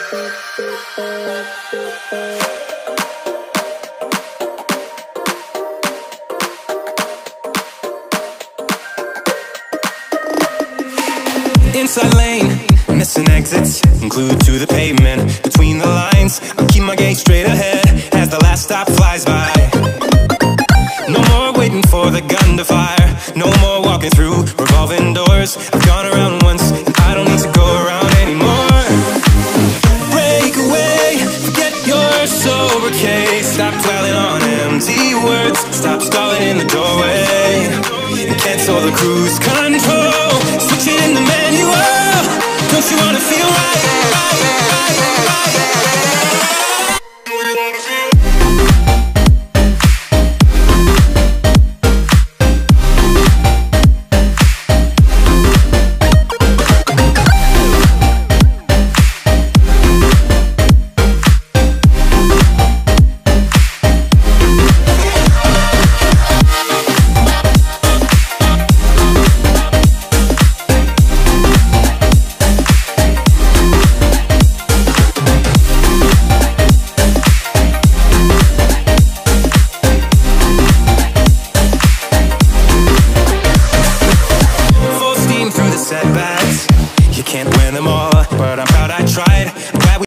Inside lane, missing exits, glued to the pavement. Between the lines, I'll keep my gaze straight ahead as the last stop flies by. No more waiting for the gun to fire, no more walking through revolving doors. I've gone around once, and I don't need to go around anymore. Break away, forget your sober case. Stop dwelling on empty words, stop stalling in the doorway, and cancel the cruise control. Switch it in the manual. Don't you wanna feel right, right, right, right?